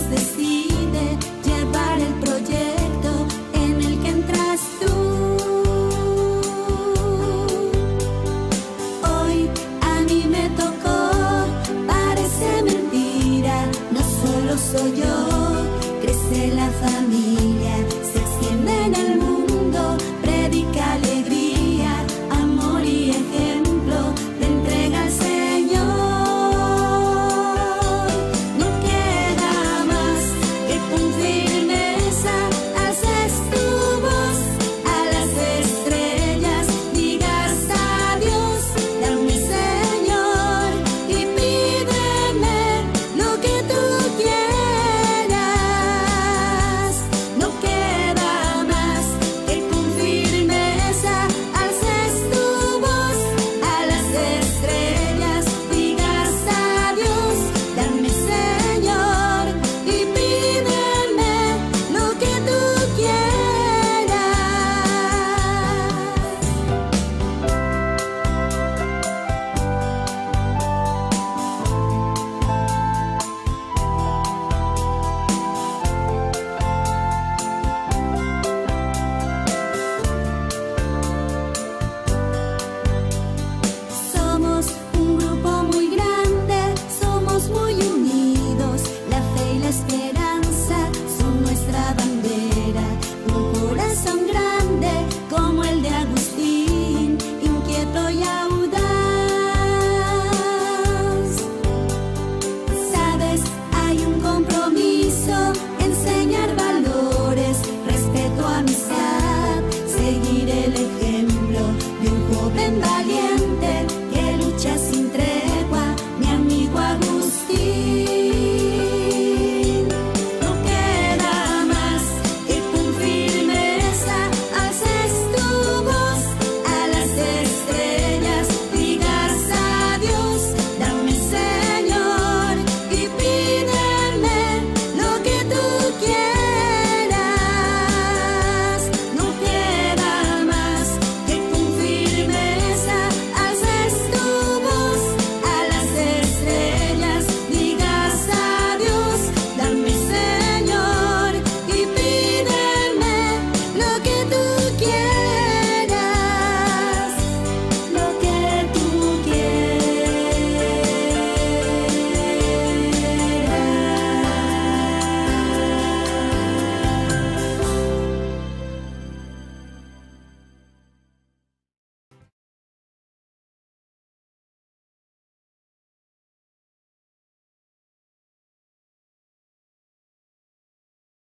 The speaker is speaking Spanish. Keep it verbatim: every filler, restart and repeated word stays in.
Dios decide llevar el proyecto en el que entras tú. Hoy a mí me tocó, parece mentira, no solo soy yo, crece la familia, se extiende en el mundo, predica alegría, amor y ejemplo de entrega al Señor. No queda más que con firmeza alces tu voz a las estrellas, digas a Dios, dame Señor y pídeme lo que tú quieras. No queda más que con firmeza alces tu voz a las estrellas, digas a Dios, dame Señor y pídeme lo que tú quieras. Somos un grupo muy grande, somos muy unidos, la fe y la esperanza son nuestra bandera.